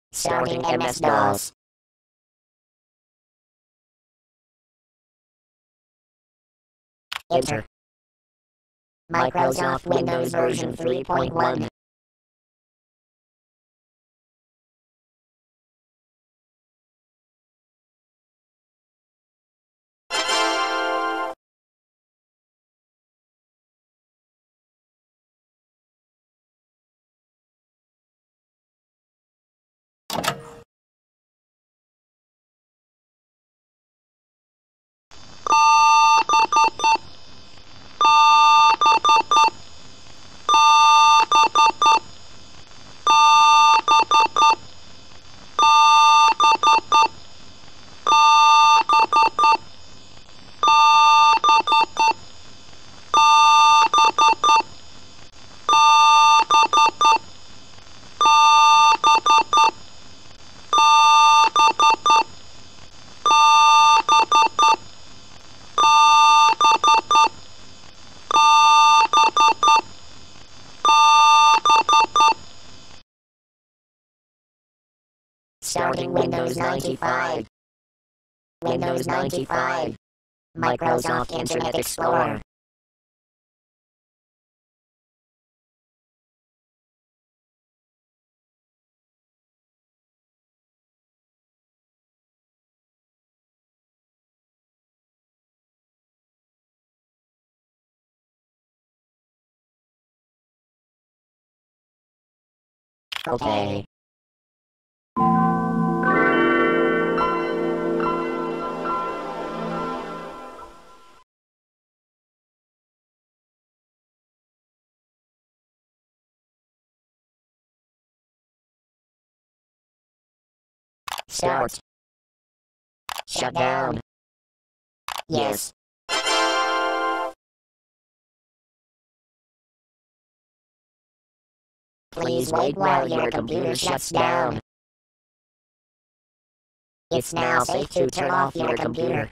Starting MS-DOS. Enter. Microsoft Windows version 3.1. Starting Windows 95. Windows 95. Microsoft Internet Explorer. Okay. Start. Shut down. Yes. Please wait while your computer shuts down. It's now safe to turn off your computer.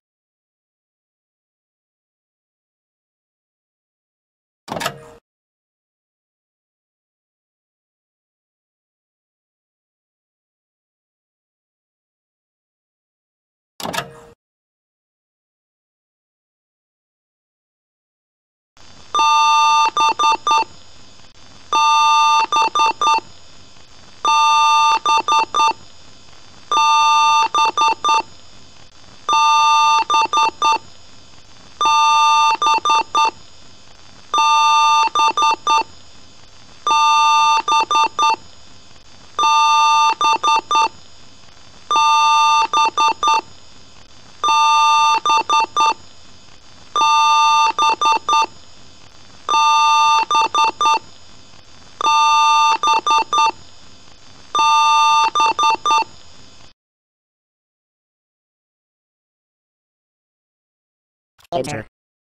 Enter.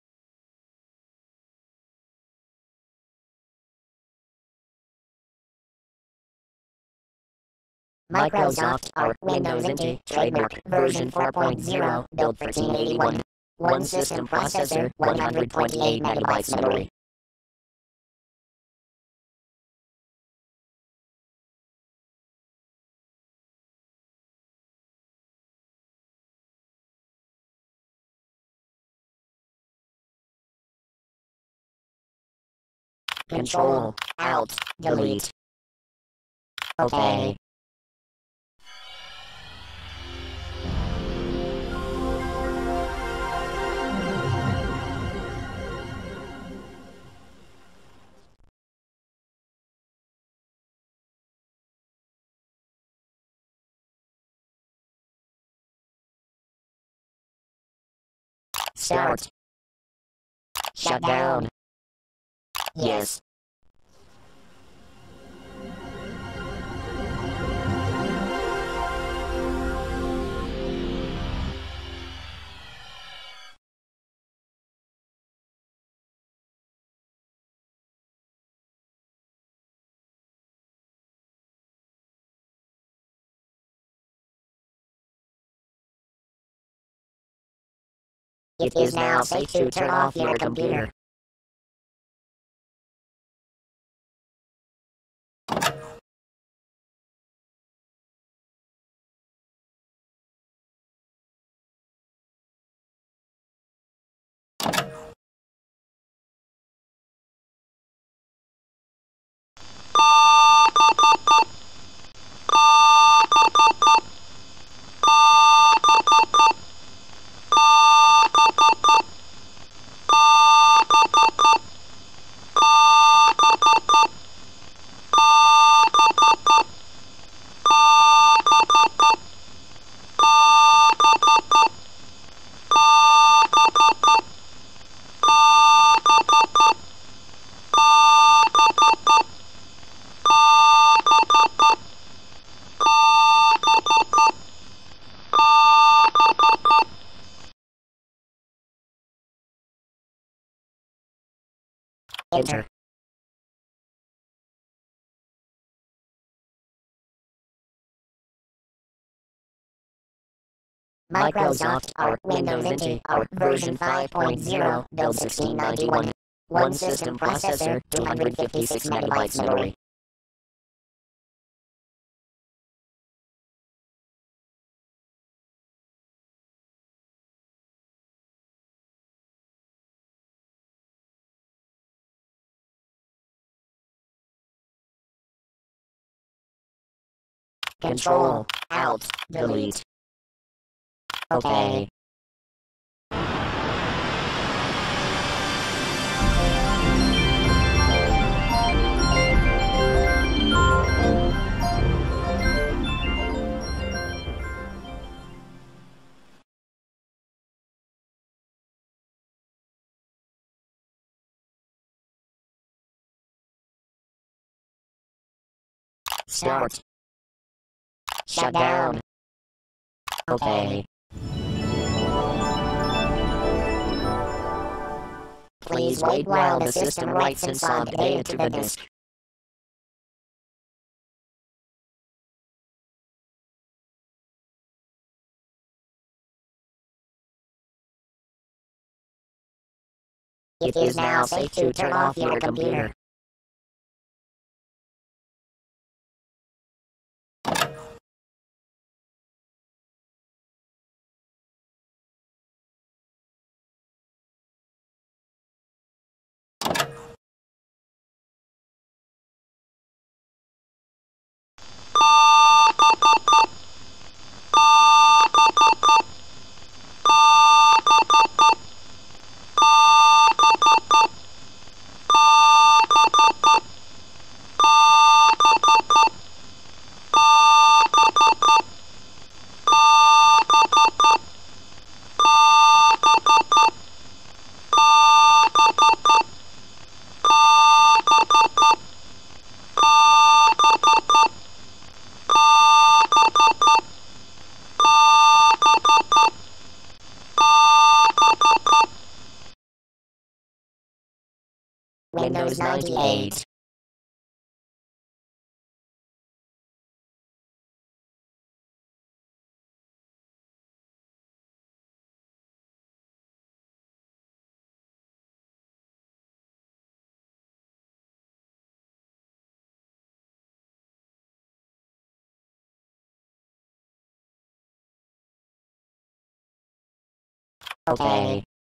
Microsoft Art Windows NT Trademark version 4.0 built 1381. One system processor, 128 megabytes memory. Control, Alt, Delete. Okay. Start. Shut down. Yes. It is now safe to turn off your computer. Enter. Microsoft or Windows NT or version 5.0, build 1691. One system processor, 256 megabytes memory. Control, Alt, Delete. Okay. Start. Shut down. Okay. Please wait while the system writes and send data to the disk. It is now safe to turn off your computer. Windows 98. Okay.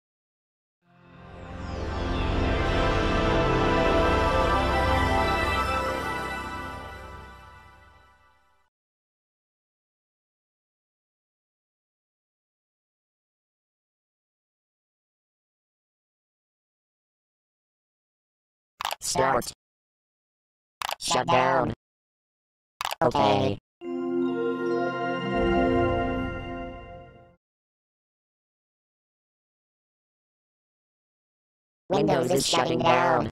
Start. Shut down. Okay. Windows is shutting down.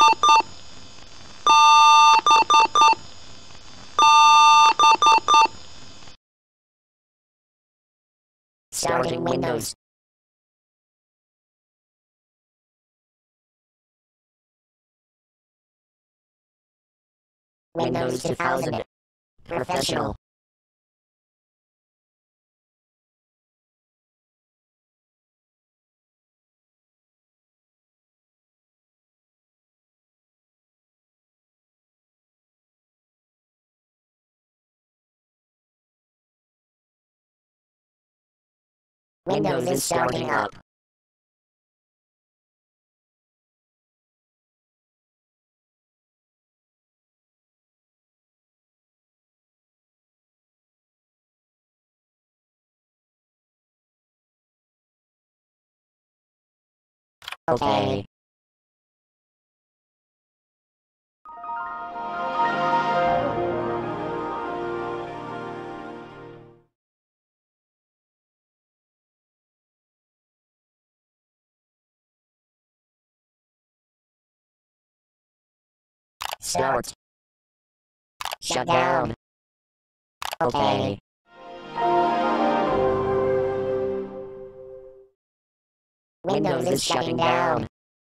Starting Windows. Windows 2000. Professional. Windows is starting up. Okay. Start. Shut down. Okay. Windows is shutting down.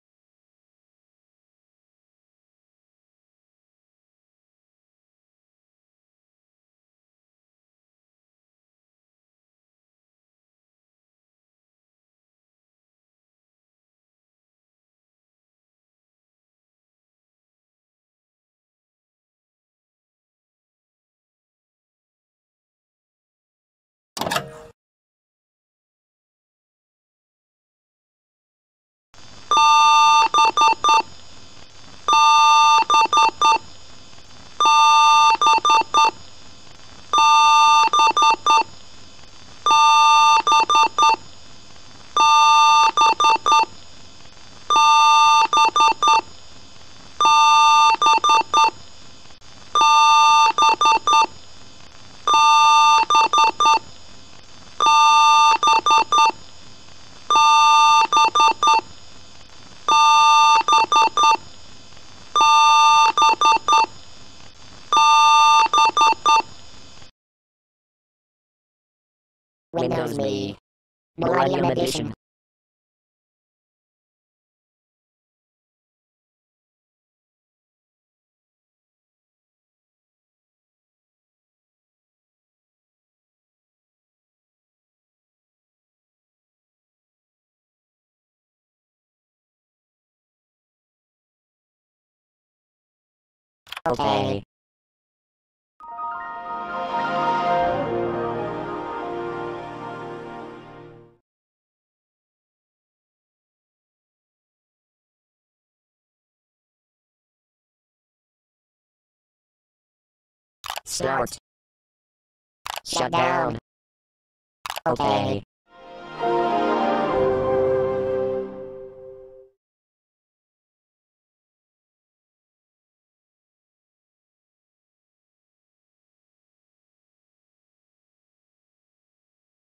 Windows Me. Millennium Edition. Okay. Start. Shut down. Okay.